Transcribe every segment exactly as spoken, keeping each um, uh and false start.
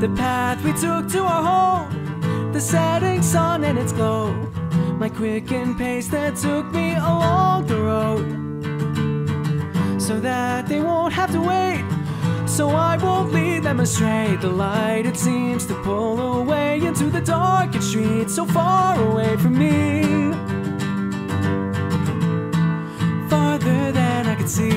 The path we took to our home, the setting sun and its glow, my quickened pace that took me along the road, so that they won't have to wait, so I won't lead them astray. The light, it seems to pull away into the darkened streets, so far away from me, farther than I could see.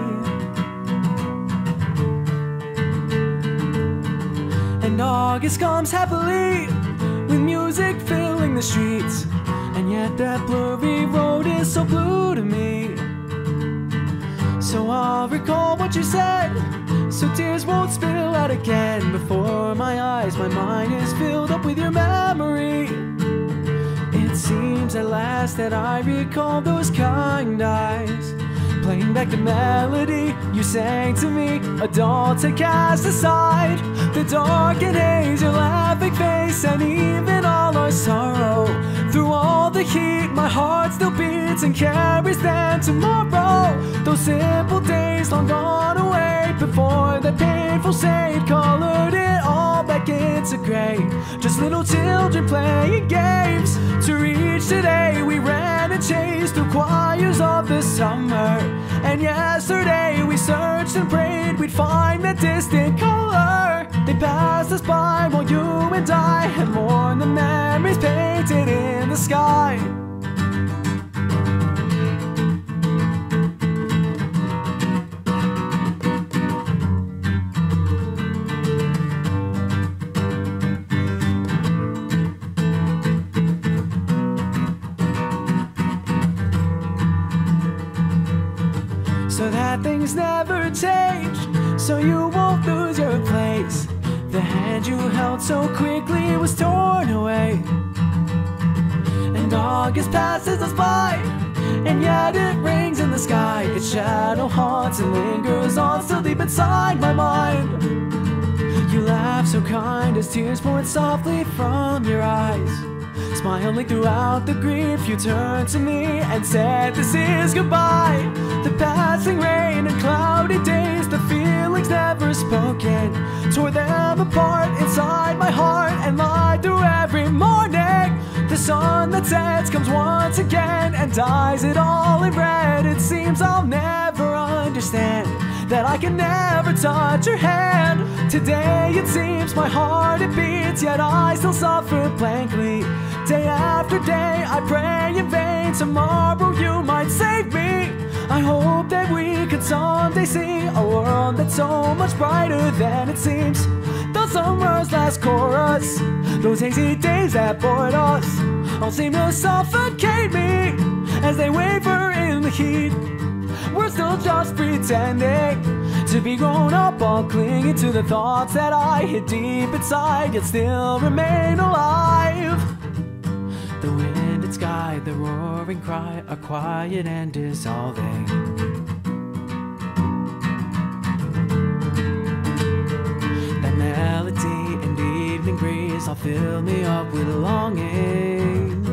And August comes happily, with music filling the streets, and yet that blurry road is so blue to me. So I'll recall what you said, so tears won't spill out again. Before my eyes, my mind is filled up with your memory. It seems at last that I recall those kind eyes, playing back the melody you sang to me, a doll to cast aside. The dark and haze, your laughing face, and even all our sorrow. Through all the heat, my heart still beats and carries them tomorrow. Those simple days long gone away, before the painful shade colored it all back into gray. Just little children playing games. To reach today, we ran and chased through choirs of the summer. And yesterday we searched and prayed we'd find that distant color. They passed us by while you and I had mourned the memories painted in the sky. So that things never change, so you won't lose your place. The hand you held so quickly was torn away, and August passes us by, and yet it rings in the sky. Its shadow haunts and lingers on still deep inside my mind. You laugh so kind as tears poured softly from your eyes. Smiling throughout the grief, you turned to me and said, this is goodbye. The passing rain and cloudy days, the feelings never spoken, tore them apart inside my heart and lied through every morning. The sun that sets comes once again and dyes it all in red. It seems I'll never understand that I can never touch your hand. Today it seems my heart it beats, yet I still suffer blankly. Day after day I pray in vain, tomorrow you might save me. I hope that we could someday see a world that's so much brighter than it seems. The summer's last chorus, those hazy days that bored us, all seem to suffocate me as they waver in the heat. We're still just pretending to be grown up, all clinging to the thoughts that I hid deep inside, yet still remain alive. The wind and sky, the roaring cry are quiet and dissolving. That melody and evening breeze all fill me up with longing.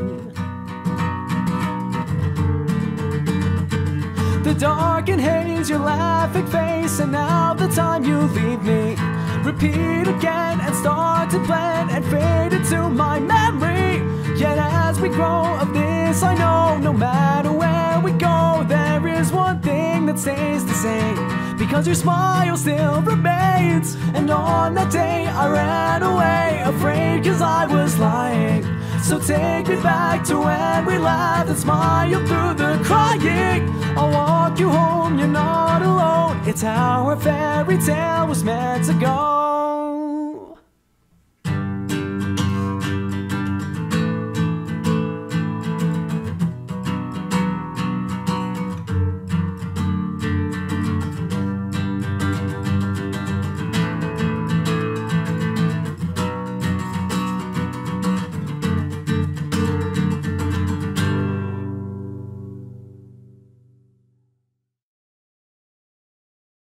The dark and haze, your laughing face, and now the time you leave me repeat again and start to blend and fade into my memory. Yet as we grow of this I know, no matter where we go, there is one thing that stays the same, because your smile still remains. And on that day I ran away, afraid cause I was lying. So take me back to when we laughed and smiled through the crying. I'll walk you home, you're not alone. It's how our fairy tale was meant to go.